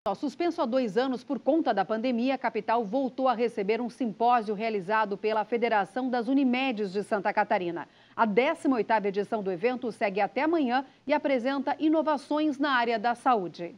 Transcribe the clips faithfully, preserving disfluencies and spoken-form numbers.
Suspenso há dois anos por conta da pandemia, a capital voltou a receber um simpósio realizado pela Federação das Unimedes de Santa Catarina. A décima oitava edição do evento segue até amanhã e apresenta inovações na área da saúde.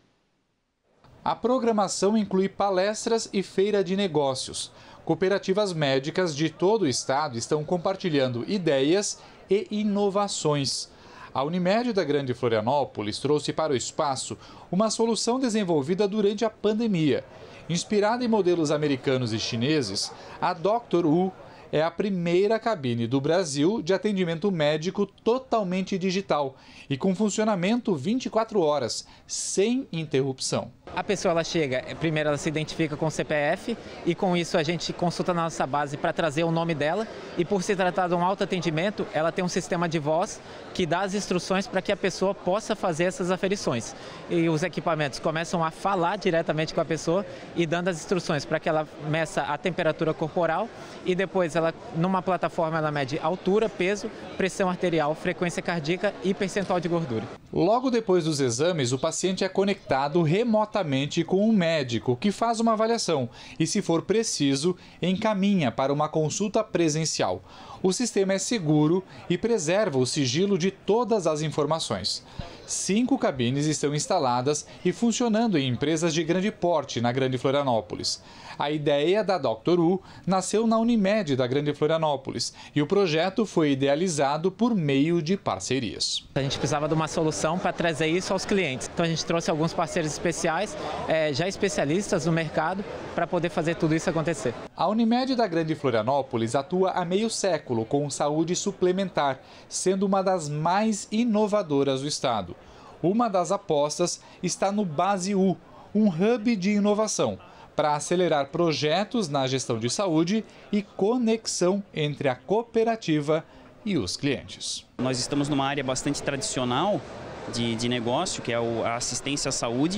A programação inclui palestras e feira de negócios. Cooperativas médicas de todo o estado estão compartilhando ideias e inovações. A Unimed da Grande Florianópolis trouxe para o espaço uma solução desenvolvida durante a pandemia. Inspirada em modelos americanos e chineses, a doutor U é a primeira cabine do Brasil de atendimento médico totalmente digital e com funcionamento vinte e quatro horas, sem interrupção. A pessoa ela chega, primeiro ela se identifica com o C P F e com isso a gente consulta na nossa base para trazer o nome dela e por se tratar de um autoatendimento, ela tem um sistema de voz que dá as instruções para que a pessoa possa fazer essas aferições. E os equipamentos começam a falar diretamente com a pessoa e dando as instruções para que ela meça a temperatura corporal e depois ela, numa plataforma, ela mede altura, peso, pressão arterial, frequência cardíaca e percentual de gordura. Logo depois dos exames, o paciente é conectado remotamente com um médico que faz uma avaliação e, se for preciso, encaminha para uma consulta presencial. O sistema é seguro e preserva o sigilo de todas as informações. Cinco cabines estão instaladas e funcionando em empresas de grande porte na Grande Florianópolis. A ideia da doutor U nasceu na Unimed da Grande Florianópolis e o projeto foi idealizado por meio de parcerias. A gente precisava de uma solução para trazer isso aos clientes. Então a gente trouxe alguns parceiros especiais, é, já especialistas no mercado, para poder fazer tudo isso acontecer. A Unimed da Grande Florianópolis atua há meio século com saúde suplementar, sendo uma das mais inovadoras do estado. Uma das apostas está no Base U, um hub de inovação, para acelerar projetos na gestão de saúde e conexão entre a cooperativa e os clientes. Nós estamos numa área bastante tradicional de, de negócio, que é a assistência à saúde,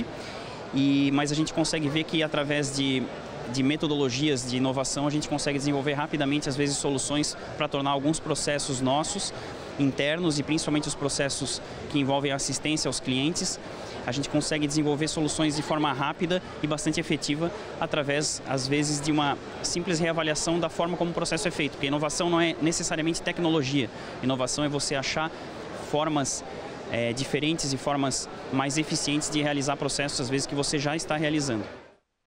e, mas a gente consegue ver que através de, de metodologias de inovação a gente consegue desenvolver rapidamente, às vezes, soluções para tornar alguns processos nossos internos e principalmente os processos que envolvem a assistência aos clientes. A gente consegue desenvolver soluções de forma rápida e bastante efetiva através, às vezes, de uma simples reavaliação da forma como o processo é feito. Porque inovação não é necessariamente tecnologia. Inovação é você achar formas é, diferentes e formas mais eficientes de realizar processos, às vezes, que você já está realizando.